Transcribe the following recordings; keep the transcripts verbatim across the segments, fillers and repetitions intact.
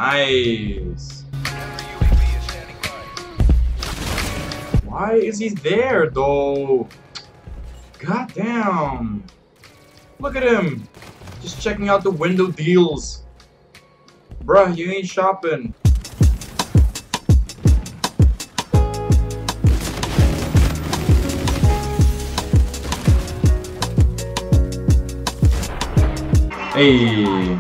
Nice. Why is he there though? God damn. Look at him. Just checking out the window deals. Bruh, you ain't shopping. Hey.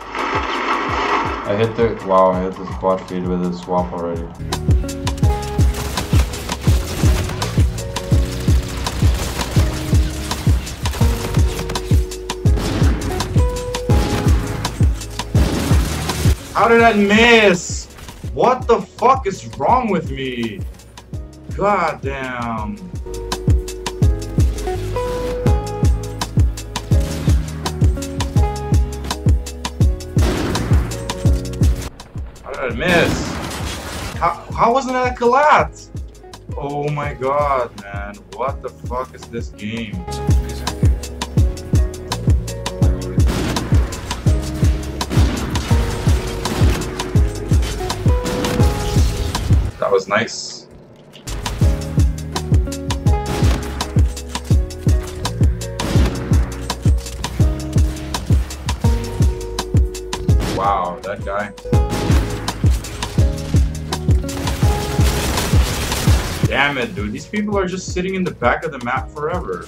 I hit the wow, I hit the squad feed with a swap already. How did I miss? What the fuck is wrong with me? God damn. How did I miss? How, how wasn't that a collat? Oh my god, man. What the fuck is this game? That was nice. Wow, that guy. Damn it, dude. These people are just sitting in the back of the map forever.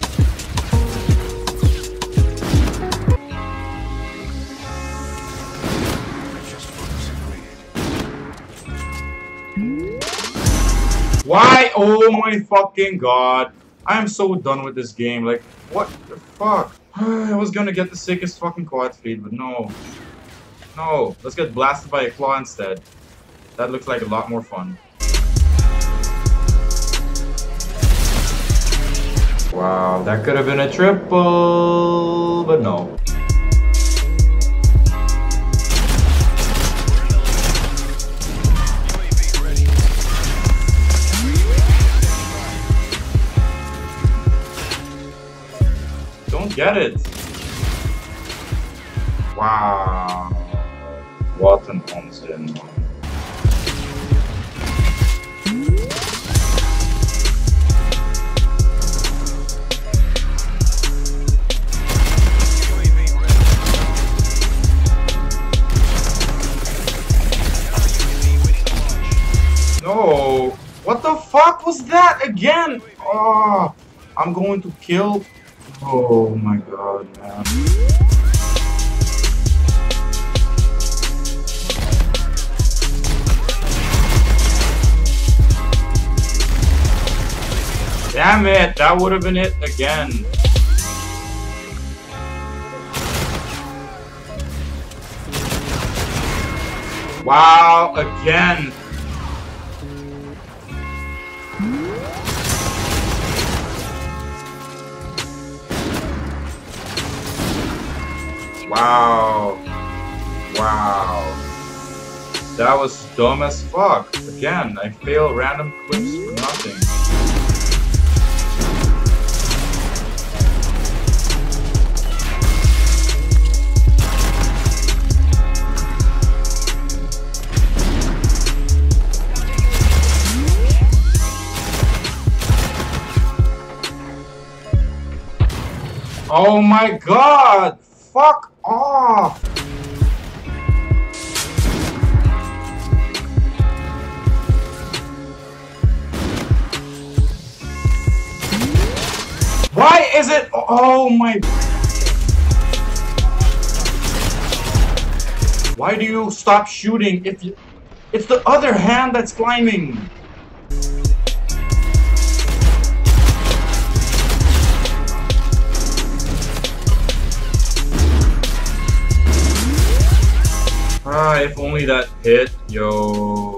Why? Oh my fucking god. I am so done with this game. Like, what the fuck? I was gonna get the sickest fucking quad feed, but no. No. Let's get blasted by a claw instead. That looks like a lot more fun. Wow, that could have been a triple, but no. Don't get it. Wow. What an onsen. No. What the fuck was that again? Oh, I'm going to kill. Oh my god, man. Damn it, that would have been it again. Wow, again. Wow. Wow. That was dumb as fuck. Again, I fail random clips for nothing. Oh my god! Fuck off! Why is it? Oh my... Why do you stop shooting if you... It's the other hand that's climbing! Ah, if only that hit, yo.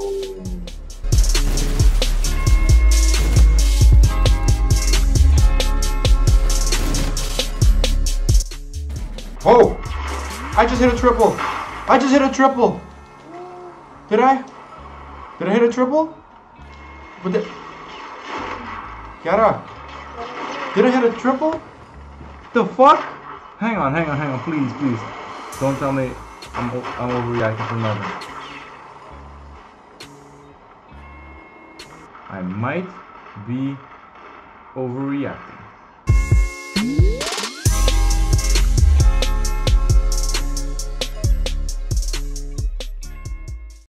Oh! I just hit a triple! I just hit a triple! Did I? Did I hit a triple? But the... Kiara! Did I hit a triple? The fuck? Hang on, hang on, hang on, please, please. Don't tell me I'm, I'm overreacting for nothing. I might be overreacting.